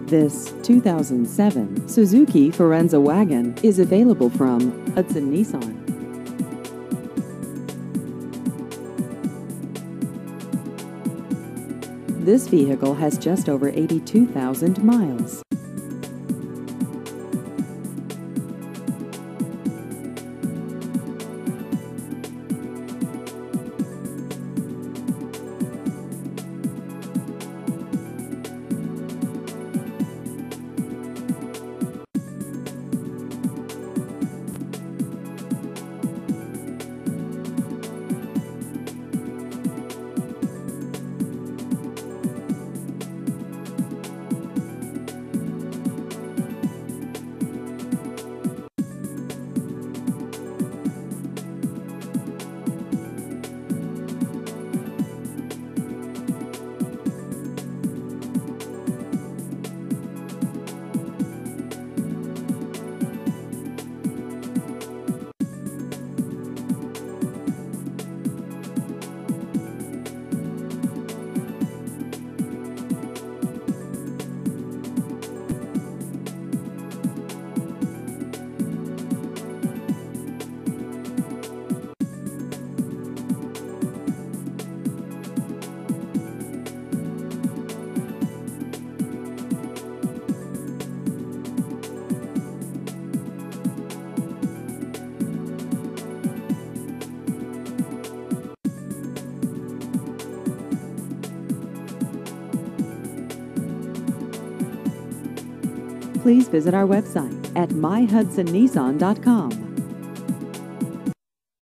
This 2007 Suzuki Forenza Wagon is available from Hudson Nissan. This vehicle has just over 82,000 miles. Please visit our website at myhudsonnissan.com.